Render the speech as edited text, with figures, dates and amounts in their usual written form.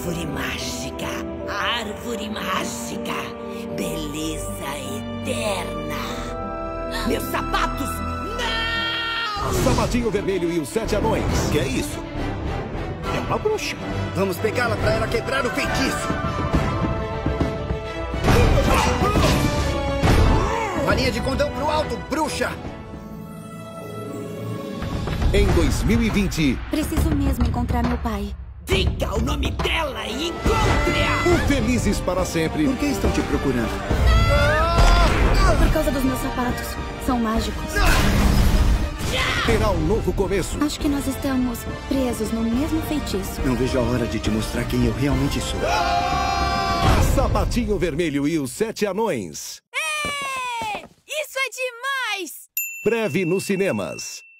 Árvore mágica, árvore mágica, beleza eterna. Meus sapatos, não! Sapatinho Vermelho e os 7 Anões. Que é isso? É uma bruxa. Vamos pegá-la pra ela quebrar o feitiço. Varinha de condão pro alto, bruxa! Em 2020, Preciso mesmo encontrar meu pai. Diga o nome dela e encontre-a! o Felizes para Sempre Por que estão te procurando? Por causa dos meus sapatos. São mágicos. terá um novo começo. Acho que nós estamos presos no mesmo feitiço. Não vejo a hora de te mostrar quem eu realmente sou. Sapatinho Vermelho e os 7 Anões. Isso é demais! Breve nos cinemas.